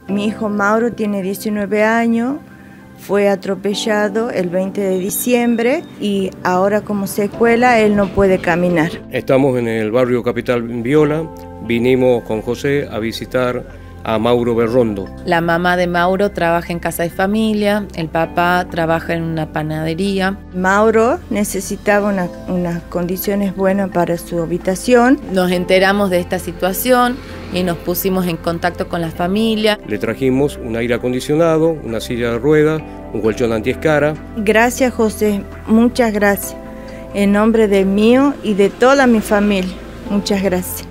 Mi hijo Mauro tiene 19 años, fue atropellado el 20 de diciembre y ahora como secuela él no puede caminar. Estamos en el barrio Capital Viola, vinimos con José a visitar a Mauro Berrondo. La mamá de Mauro trabaja en casa de familia, el papá trabaja en una panadería. Mauro necesitaba unas condiciones buenas para su habitación. Nos enteramos de esta situación y nos pusimos en contacto con la familia. Le trajimos un aire acondicionado, una silla de ruedas, un colchón antiescara. Gracias, José, muchas gracias. En nombre de mío y de toda mi familia, muchas gracias.